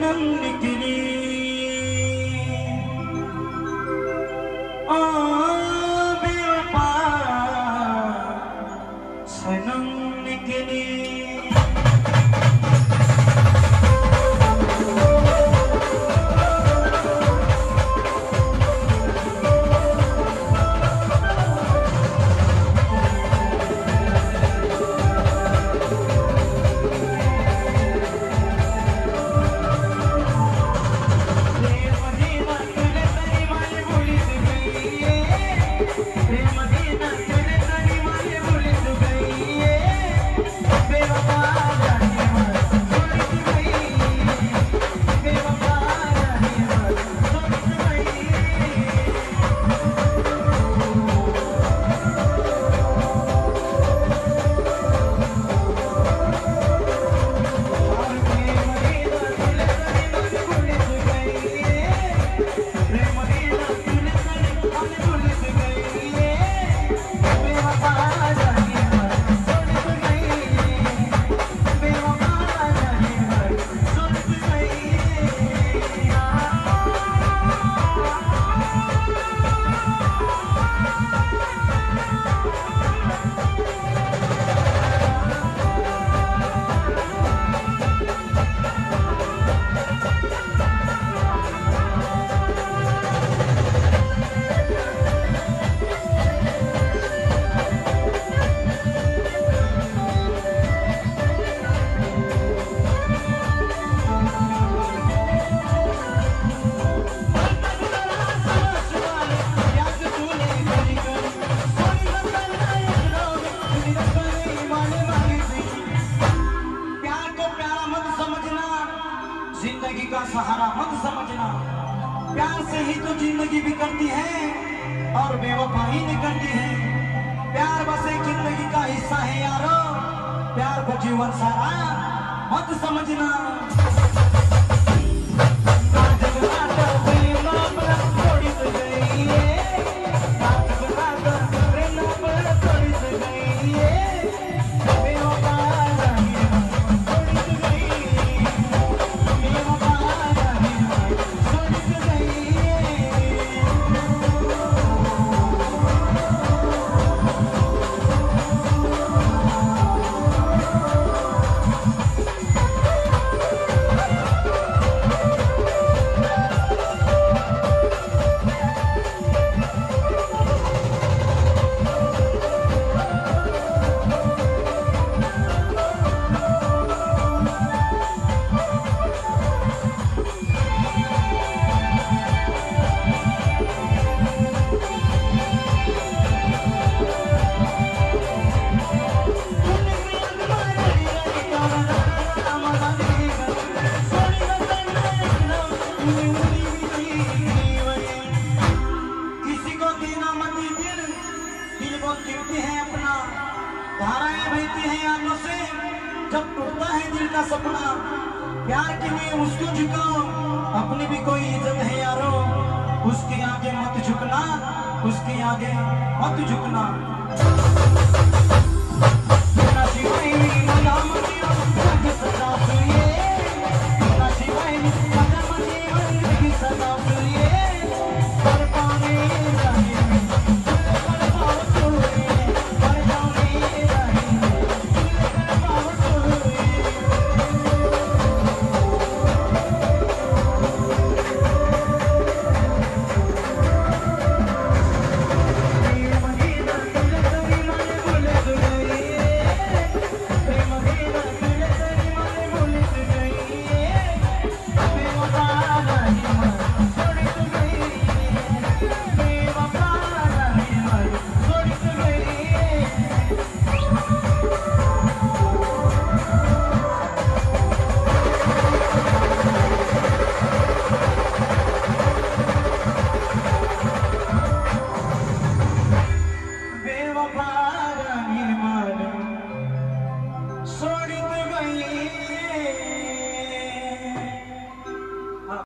सनम निकली ओ बेवफा सनम निकली। जिंदगी का सहारा मत समझना, प्यार से ही तो जिंदगी बिगड़ती है और बेवफाई निकलती है। प्यार बस एक जिंदगी का हिस्सा है यारो, प्यार को जीवन सारा मत समझना। धाराएं बहती हैं आंखों से जब टूटता है दिल का सपना। प्यार के लिए उसको झुकाओ, अपनी भी कोई इज्जत है यारो, उसके आगे मत झुकना, उसके आगे मत झुकना। Bye.